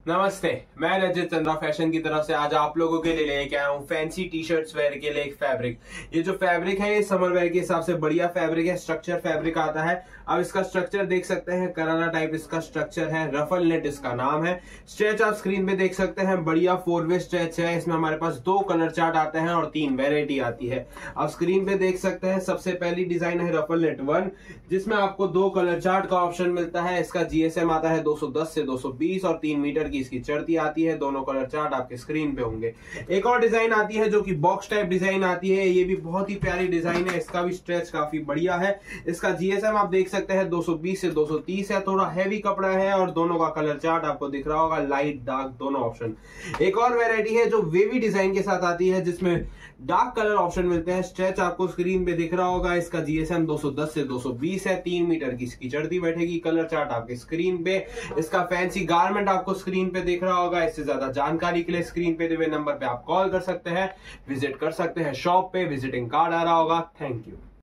नमस्ते, मैं रजत चंद्रा फैशन की तरफ से आज आप लोगों के लिए लेके आया हूँ फैंसी टी शर्ट्स वेयर के लिए एक फैब्रिक। ये जो फैब्रिक है ये समर वेयर के हिसाब से बढ़िया फैब्रिक है। स्ट्रक्चर फैब्रिक आता है। अब इसका स्ट्रक्चर देख सकते हैं, करारा टाइप इसका स्ट्रक्चर है। रफल नेट इसका नाम है। स्ट्रेच आप स्क्रीन पे देख सकते हैं, बढ़िया 4 वे स्ट्रेच है। इसमें हमारे पास 2 कलर चार्ट आते हैं और 3 वेरायटी आती है। आप स्क्रीन पे देख सकते हैं, सबसे पहली डिजाइन है रफल नेट 1, जिसमें आपको 2 कलर चार्ट का ऑप्शन मिलता है। इसका जीएसएम आता है 210 से 220 और 3 मीटर की इसकी चढ़ती आती है। दोनों कलर चार्ट आपके स्क्रीन पे होंगे। एक और डिजाइन आती है जो कि बॉक्स टाइप डिजाइन आती है। ये भी बहुत ही प्यारी डिजाइन है। इसका भी स्ट्रेच काफी बढ़िया है। इसका जीएसएम आप देख सकते हैं 220 से 230 है। थोड़ा हैवी कपड़ा है और दोनों का कलर चार्ट आपको दिख रहा होगा, लाइट डार्क दोनों ऑप्शन। एक और वेरायटी है जो वेवी डिजाइन के साथ आती है, जिसमें डार्क कलर ऑप्शन मिलते हैं। स्ट्रेच आपको स्क्रीन पे दिख रहा होगा। इसका जीएसएम 210 से 220 है। 3 मीटर की इसकी चढ़ती बैठेगी। कलर चार्ट आपके स्क्रीन पे। इसका फैंसी गारमेंट आपको स्क्रीन पे दिख रहा होगा। इससे ज्यादा जानकारी के लिए स्क्रीन पे दिए हुए नंबर पे आप कॉल कर सकते हैं, विजिट कर सकते हैं शॉप पे। विजिटिंग कार्ड आ रहा होगा। Thank you.